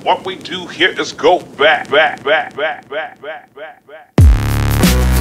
What we do here is go back, back, back, back, back, back, back, back.